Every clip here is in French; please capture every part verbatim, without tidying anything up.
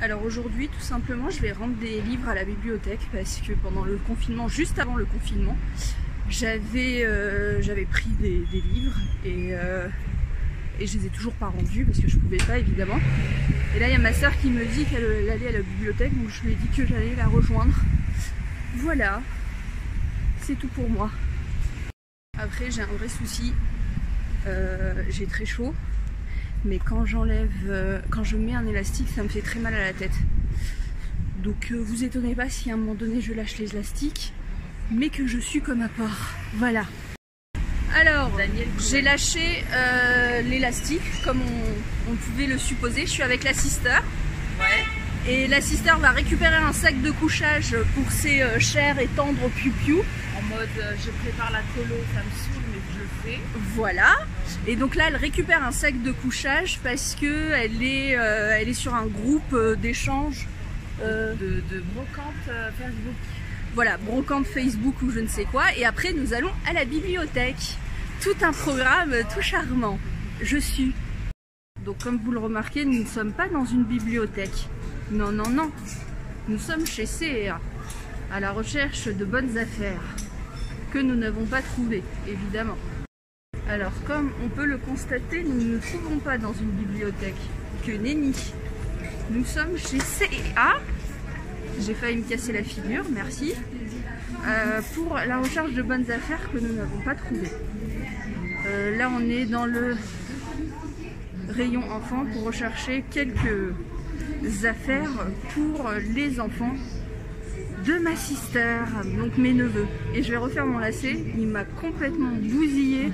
Alors aujourd'hui, tout simplement, je vais rendre des livres à la bibliothèque parce que pendant le confinement, juste avant le confinement, j'avais euh, j'avais pris des, des livres et, euh, et je les ai toujours pas rendus parce que je pouvais pas évidemment. Et là, il y a ma soeur qui me dit qu'elle allait à la bibliothèque, donc je lui ai dit que j'allais la rejoindre. Voilà, c'est tout pour moi. Après, j'ai un vrai souci, euh, j'ai très chaud. Mais quand j'enlève, euh, quand je mets un élastique, ça me fait très mal à la tête. Donc euh, vous étonnez pas si à un moment donné je lâche les élastiques, mais que je suis comme à part. Voilà. Alors, j'ai lâché euh, l'élastique, comme on, on pouvait le supposer. Je suis avec la sister. Ouais. Et la sister va récupérer un sac de couchage pour ses euh, chers et tendres piou-piou. En mode, euh, je prépare la colo, ça me saoule, mais je le fais. Voilà. Et donc là, elle récupère un sac de couchage parce que elle est, euh, elle est sur un groupe euh, d'échange euh, de, de brocante euh, Facebook. Voilà, brocante Facebook ou je ne sais quoi. Et après, nous allons à la bibliothèque. Tout un programme tout charmant. Je suis. Donc, comme vous le remarquez, nous ne sommes pas dans une bibliothèque. Non, non, non. Nous sommes chez C et A, à la recherche de bonnes affaires que nous n'avons pas trouvées, évidemment. Alors, comme on peut le constater, nous ne nous trouvons pas dans une bibliothèque. Que nenni. Nous sommes chez C et A. J'ai failli me casser la figure, merci. Euh, pour la recherche de bonnes affaires que nous n'avons pas trouvées. Euh, là, on est dans le rayon enfants pour rechercher quelques affaires pour les enfants de ma sister, donc mes neveux. Et je vais refaire mon lacet, il m'a complètement bousillé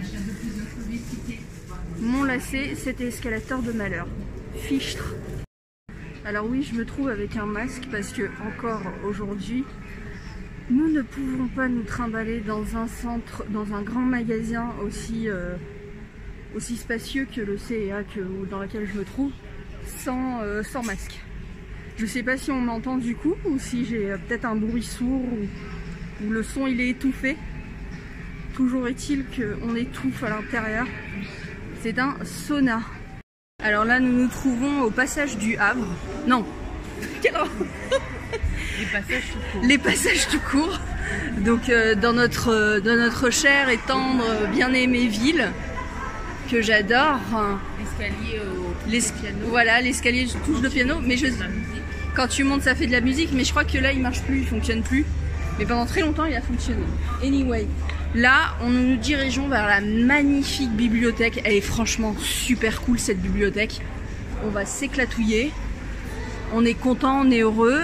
mon lacet, c'était escalateur de malheur. Fichtre. Alors oui, je me trouve avec un masque parce que encore aujourd'hui, nous ne pouvons pas nous trimballer dans un centre, dans un grand magasin aussi, euh, aussi spacieux que le C et A que, dans lequel je me trouve, sans, euh, sans masque. Je sais pas si on m'entend du coup ou si j'ai peut-être un bruit sourd ou, ou le son il est étouffé. Toujours est-il qu'on étouffe à l'intérieur. C'est un sauna. Alors là nous nous trouvons au passage du Havre. Non. Quel Les passages tout court. Les passages tout court. Donc euh, dans, notre, euh, dans notre chère et tendre, bien aimée ville que j'adore. L'escalier au Les... piano. Voilà, l'escalier touche le piano. Mais je... Quand tu montes, ça fait de la musique, mais je crois que là, il marche plus, il fonctionne plus. Mais pendant très longtemps, il a fonctionné. Anyway, là, on nous dirigeons vers la magnifique bibliothèque. Elle est franchement super cool, cette bibliothèque. On va s'éclatouiller. On est content, on est heureux.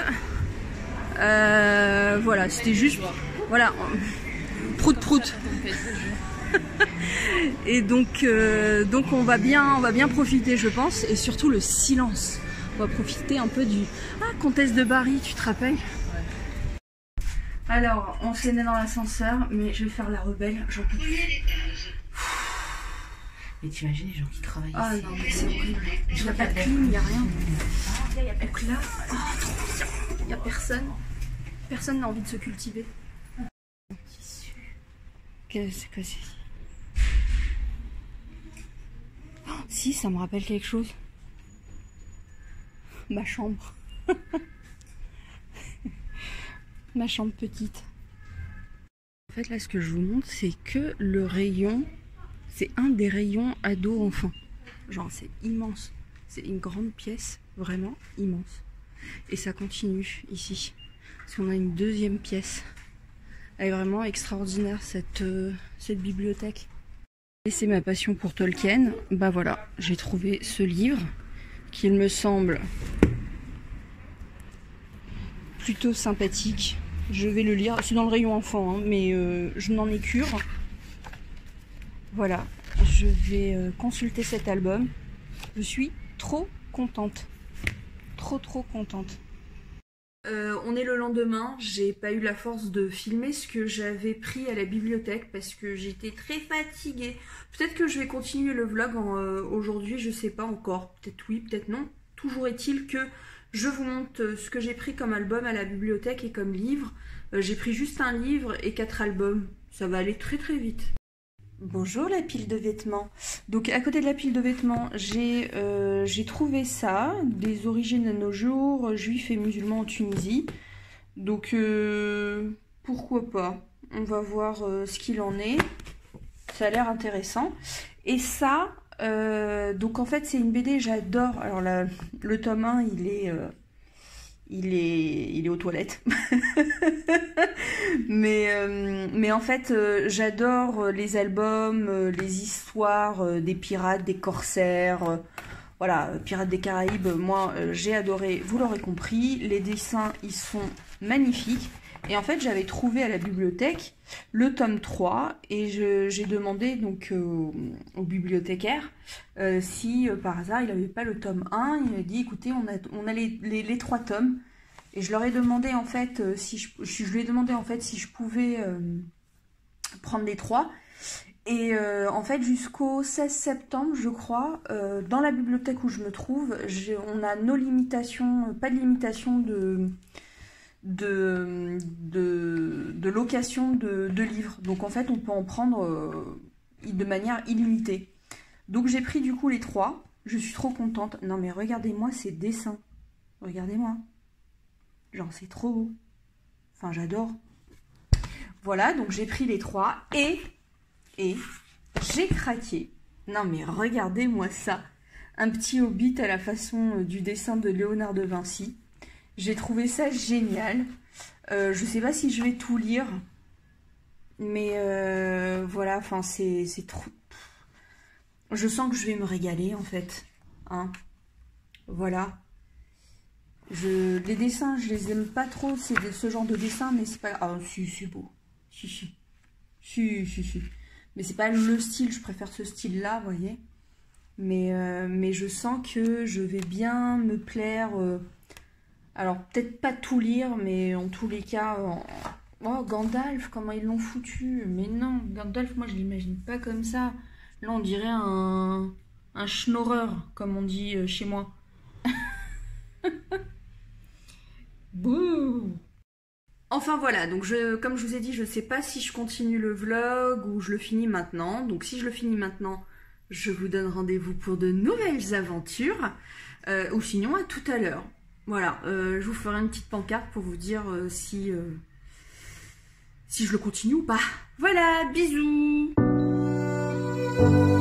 Euh, voilà, c'était juste... Voilà. Prout prout. Et donc, euh, donc on va bien, on va bien profiter, je pense. Et surtout le silence. On va profiter un peu du... Ah, Comtesse de Barry, tu te rappelles? Ouais. Alors, on s'est né dans l'ascenseur, mais je vais faire la rebelle, j'en peux plus. Mais t'imagines les gens qui travaillent ah, ici? Ah non, mais c'est horrible. Il n'y a pas de clim, il n'y a rien. Donc là, oh, trop bien. Il n'y a personne. Personne n'a envie de se cultiver. Qu'est-ce que c'est? Oh, si, ça me rappelle quelque chose. Ma chambre. Ma chambre petite. En fait, là, ce que je vous montre, c'est que le rayon, c'est un des rayons ado-enfant. Genre, c'est immense. C'est une grande pièce, vraiment immense. Et ça continue ici. Parce qu'on a une deuxième pièce. Elle est vraiment extraordinaire, cette, euh, cette bibliothèque. Et c'est ma passion pour Tolkien. Bah voilà, j'ai trouvé ce livre qu'il me semble plutôt sympathique. Je vais le lire. C'est dans le rayon enfant, hein, mais euh, je n'en ai cure. Voilà, je vais euh, consulter cet album. Je suis trop contente. Trop trop contente. Euh, on est le lendemain, j'ai pas eu la force de filmer ce que j'avais pris à la bibliothèque parce que j'étais très fatiguée. Peut-être que je vais continuer le vlog euh, aujourd'hui, je sais pas encore. Peut-être oui, peut-être non. Toujours est-il que je vous montre ce que j'ai pris comme album à la bibliothèque et comme livre. Euh, j'ai pris juste un livre et quatre albums. Ça va aller très très vite. Bonjour la pile de vêtements. Donc à côté de la pile de vêtements, j'ai euh, j'ai trouvé ça, des origines à nos jours, juifs et musulmans en Tunisie. Donc euh, pourquoi pas? On va voir euh, ce qu'il en est. Ça a l'air intéressant. Et ça, euh, donc en fait c'est une B D, j'adore. Alors la, le tome un, il est... Euh, Il est, il est aux toilettes. mais, euh, mais en fait, euh, j'adore les albums, euh, les histoires euh, des pirates, des corsaires. Euh, voilà, Pirates des Caraïbes, moi euh, j'ai adoré, vous l'aurez compris. Les dessins, ils sont magnifiques. Et en fait, j'avais trouvé à la bibliothèque le tome trois et j'ai demandé donc euh, au bibliothécaire euh, si euh, par hasard il n'avait pas le tome un. Il m'a dit écoutez, on a, on a les, les, les trois tomes. Et je leur ai demandé en fait euh, si je, je lui ai demandé en fait si je pouvais euh, prendre les trois. Et euh, en fait jusqu'au seize septembre je crois, euh, dans la bibliothèque où je me trouve, on a nos limitations, pas de limitation de... De, de, de location de, de livres. Donc en fait on peut en prendre euh, de manière illimitée. Donc j'ai pris du coup les trois. Je suis trop contente. Non mais regardez-moi ces dessins. Regardez-moi. Genre c'est trop beau. Enfin j'adore. Voilà, donc j'ai pris les trois et, et j'ai craqué. Non mais regardez-moi ça. Un petit hobbit à la façon du dessin de Léonard de Vinci. J'ai trouvé ça génial. Euh, je sais pas si je vais tout lire. Mais euh, voilà, enfin c'est trop... Je sens que je vais me régaler en fait. Hein, voilà. Je, les dessins, je les aime pas trop. C'est ce genre de dessin, mais c'est pas... Ah si, c'est beau. Si, si. Si, si, si. Mais c'est pas le style, je préfère ce style-là, vous voyez. Mais, euh, mais je sens que je vais bien me plaire... Euh, Alors, peut-être pas tout lire, mais en tous les cas... En... Oh, Gandalf, comment ils l'ont foutu. Mais non, Gandalf, moi, je l'imagine pas comme ça. Là, on dirait un... un schnorrer, comme on dit chez moi. Bouh. Enfin, voilà. Donc, je, comme je vous ai dit, je sais pas si je continue le vlog ou je le finis maintenant. Donc, si je le finis maintenant, je vous donne rendez-vous pour de nouvelles aventures. Euh, ou sinon, à tout à l'heure. Voilà, euh, je vous ferai une petite pancarte pour vous dire euh, si, euh, si je le continue ou pas. Voilà, bisous!